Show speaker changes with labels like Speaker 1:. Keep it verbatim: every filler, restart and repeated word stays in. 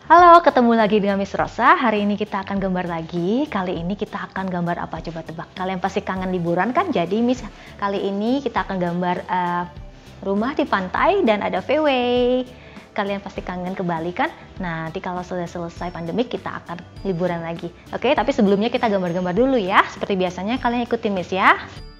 Speaker 1: Halo, ketemu lagi dengan Miss Rosa. Hari ini kita akan gambar lagi. Kali ini kita akan gambar apa? Coba tebak. Kalian pasti kangen liburan kan? Jadi Miss, kali ini kita akan gambar uh, rumah di pantai dan ada V W. Kalian pasti kangen ke Bali kan? Nah, nanti kalau sudah selesai pandemik kita akan liburan lagi. Oke, tapi sebelumnya kita gambar-gambar dulu ya. Seperti biasanya kalian ikutin Miss ya.